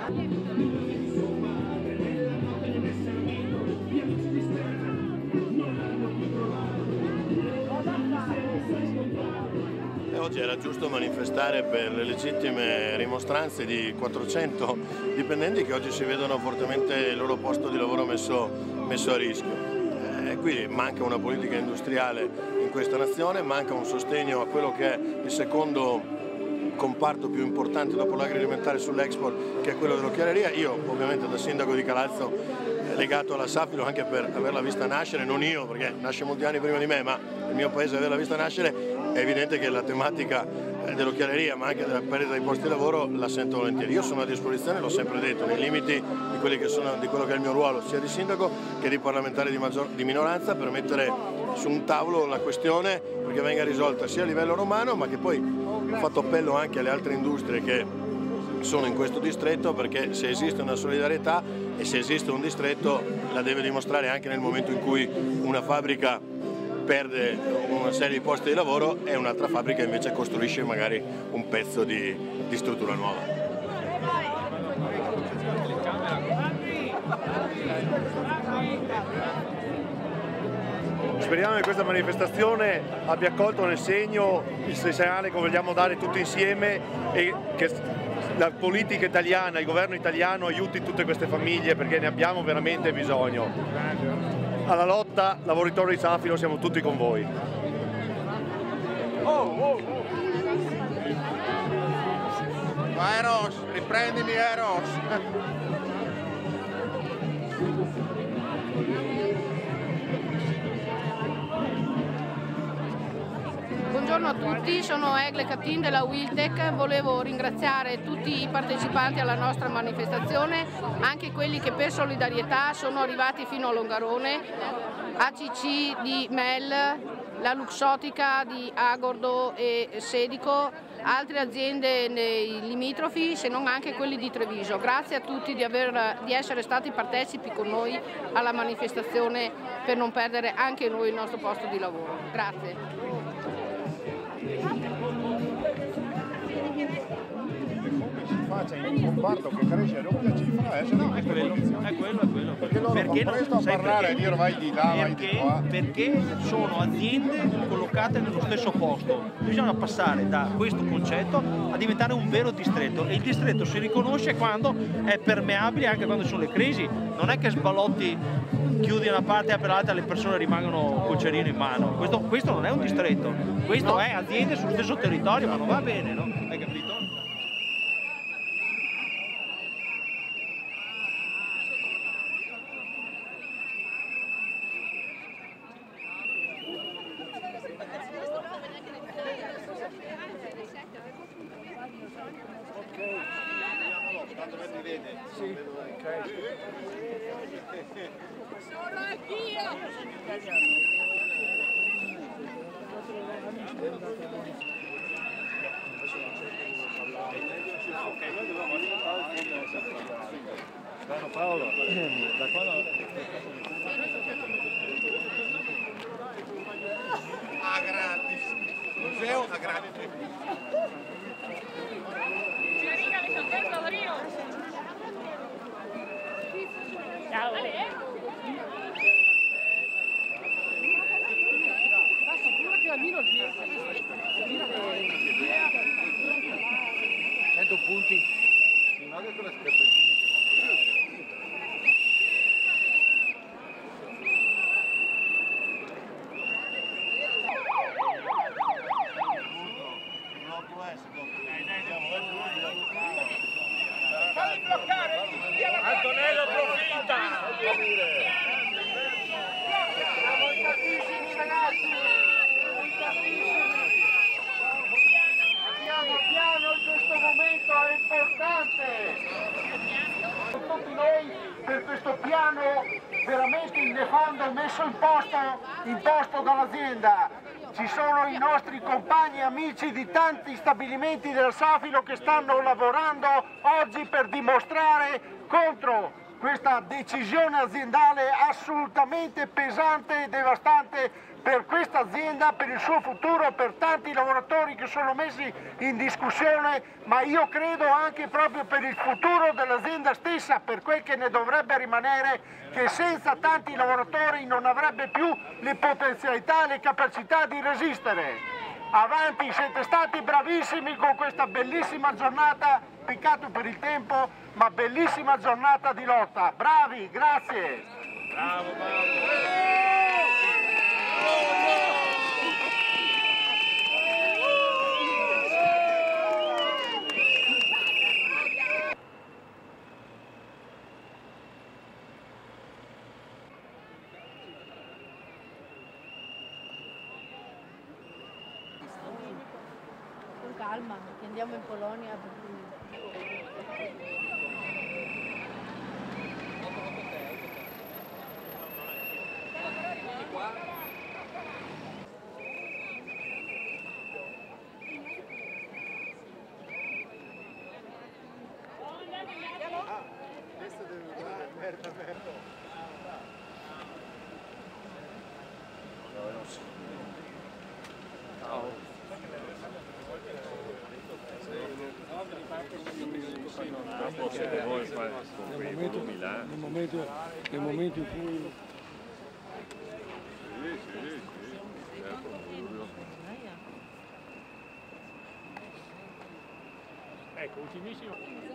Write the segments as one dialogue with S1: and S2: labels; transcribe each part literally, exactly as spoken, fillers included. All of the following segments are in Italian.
S1: E oggi era giusto manifestare per le legittime rimostranze di quattrocento dipendenti che oggi si vedono fortemente il loro posto di lavoro messo, messo a rischio. E quindi manca una politica industriale in questa nazione, manca un sostegno a quello che è il secondo comparto più importante dopo l'agroalimentare sull'export, che è quello dell'occhialeria. Io ovviamente da sindaco di Calalzo legato alla Safilo anche per averla vista nascere, non io perché nasce molti anni prima di me, ma il mio paese averla vista nascere, è evidente che la tematica dell'occhialeria ma anche della perdita di posti di lavoro la sento volentieri. Io sono a disposizione, l'ho sempre detto, nei limiti di, quelli che sono, di quello che è il mio ruolo sia di sindaco che di parlamentare di, maggior, di minoranza, per mettere su un tavolo la questione perché venga risolta sia a livello romano, ma che poi ho fatto appello anche alle altre industrie che sono in questo distretto, perché se esiste una solidarietà e se esiste un distretto la deve dimostrare anche nel momento in cui una fabbrica perde una serie di posti di lavoro e un'altra fabbrica invece costruisce magari un pezzo di, di struttura nuova.
S2: Speriamo che questa manifestazione abbia colto nel segno il segnale che vogliamo dare tutti insieme e che la politica italiana, il governo italiano aiuti tutte queste famiglie perché ne abbiamo veramente bisogno. Alla lotta, lavoratori di Safilo, siamo tutti con voi.
S3: Oh, oh, oh. Eros, riprendimi Eros.
S4: Buongiorno a tutti, sono Egle Catin della Wiltec. Volevo ringraziare tutti i partecipanti alla nostra manifestazione, anche quelli che per solidarietà sono arrivati fino a Longarone, A C C di Mel, la Luxottica di Agordo e Sedico, altre aziende nei limitrofi, se non anche quelli di Treviso. Grazie a tutti di, aver, di essere stati partecipi con noi alla manifestazione per non perdere anche noi il nostro posto di lavoro. Grazie.
S3: Faccia in un comparto che cresce a doppia cifra, eh, se no
S5: è quello, è quello, è quello.
S3: Perché loro
S5: perché
S3: fanno presto a parlare e dire vai di là, vai di qua.
S5: Perché sono aziende collocate nello stesso posto. Bisogna passare da questo concetto a diventare un vero distretto e il distretto si riconosce quando è permeabile, anche quando ci sono le crisi. Non è che sbalotti, chiudi una parte e apri l'altra e le persone rimangono col cerino in mano. Questo, questo non è un distretto, questo è aziende sullo stesso territorio, ma non va bene, no? Hai capito?
S3: Sì, ok.
S4: Sono anch'io!
S2: Ciao Paolo, da quando...
S3: A gratis. Museo a gratis.
S4: Ciao!
S3: cento punti. Non che con le scarpettine
S6: Falli bloccare! Antonello approfitta!
S3: Siamo tantissimi ragazzi! Piano piano in questo momento è importante! Tutti noi per questo piano veramente nefando messo in posto, in posto dall'azienda. Ci sono i nostri compagni e amici di tanti stabilimenti del Safilo che stanno lavorando oggi per dimostrare contro questa decisione aziendale assolutamente pesante e devastante per questa azienda, per il suo futuro, per tanti lavoratori che sono messi in discussione, ma io credo anche proprio per il futuro dell'azienda stessa, per quel che ne dovrebbe rimanere, che senza tanti lavoratori non avrebbe più le potenzialità e le capacità di resistere. Avanti, siete stati bravissimi con questa bellissima giornata, peccato per il tempo, ma bellissima giornata di lotta. Bravi, grazie.
S6: Bravo, bravo.
S4: Con calma, che andiamo in Polonia.
S7: Siete voi fare nel momento, nel momento, nel momento in cui sì, sì, sì, certo.
S6: Ecco, ultimissimo.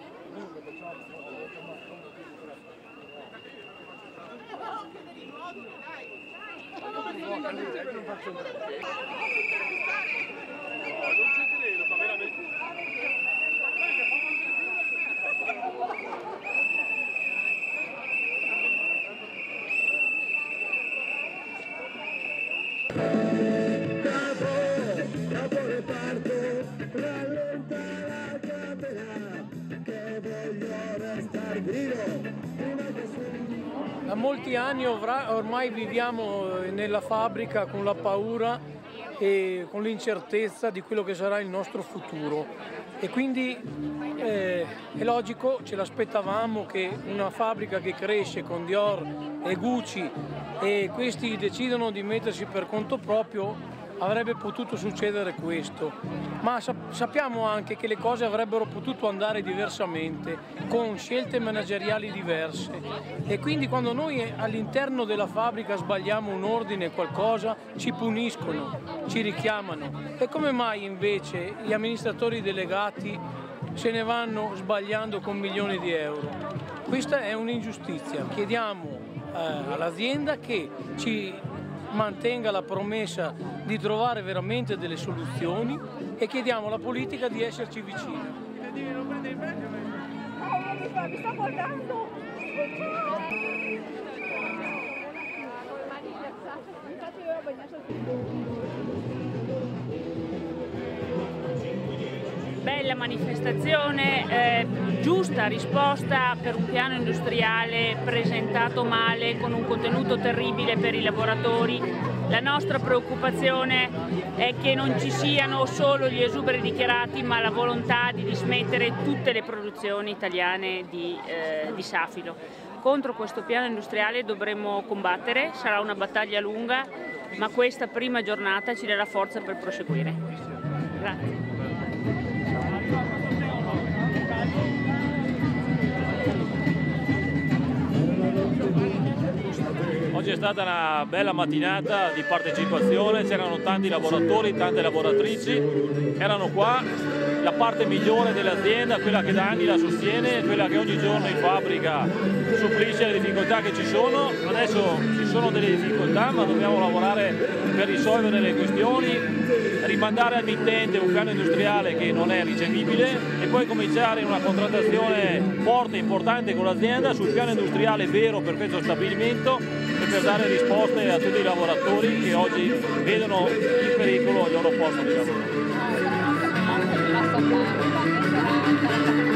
S8: Da molti anni ormai viviamo nella fabbrica con la paura e con l'incertezza di quello che sarà il nostro futuro e quindi eh, è logico, ce l'aspettavamo che una fabbrica che cresce con Dior e Gucci e questi decidono di mettersi per conto proprio avrebbe potuto succedere questo, ma sappiamo anche che le cose avrebbero potuto andare diversamente, con scelte manageriali diverse e quindi quando noi all'interno della fabbrica sbagliamo un ordine, qualcosa, ci puniscono, ci richiamano. E come mai invece gli amministratori delegati se ne vanno sbagliando con milioni di euro? Questa è un'ingiustizia, chiediamo eh, all'azienda che ci mantenga la promessa di trovare veramente delle soluzioni e chiediamo alla politica di esserci vicini.
S9: Mi sto guardando!
S10: Bella manifestazione, eh, giusta risposta per un piano industriale presentato male, con un contenuto terribile per i lavoratori. La nostra preoccupazione è che non ci siano solo gli esuberi dichiarati, ma la volontà di dismettere tutte le produzioni italiane di, eh, di Safilo. Contro questo piano industriale dovremo combattere, sarà una battaglia lunga, ma questa prima giornata ci darà forza per proseguire. Grazie.
S11: Oggi è stata una bella mattinata di partecipazione, c'erano tanti lavoratori, tante lavoratrici, erano qua, la parte migliore dell'azienda, quella che da anni la sostiene, quella che ogni giorno in fabbrica supplisce le difficoltà che ci sono. Adesso ci sono delle difficoltà, ma dobbiamo lavorare per risolvere le questioni, rimandare al mittente un piano industriale che non è ricevibile e poi cominciare una contrattazione forte e importante con l'azienda sul piano industriale vero per questo stabilimento e per dare risposte a tutti i lavoratori che oggi vedono in pericolo il loro posto di lavoro.